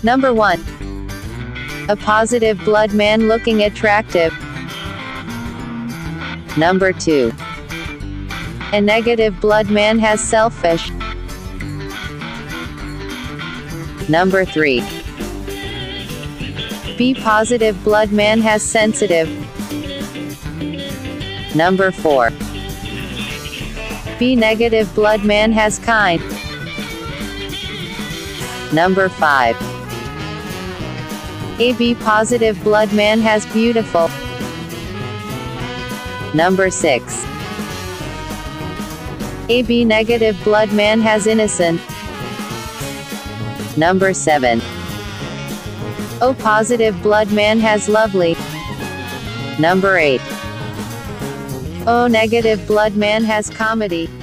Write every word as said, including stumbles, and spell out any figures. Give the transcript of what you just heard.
Number one. A positive blood man looking attractive. Number two. A negative blood man has selfish. Number three. B positive blood man has sensitive. Number four. B negative blood man has kind. Number five. A B positive blood man has beautiful. Number six. A B negative blood man has innocent. Number seven. O positive blood man has lovely. Number eight. O negative blood man has comedy.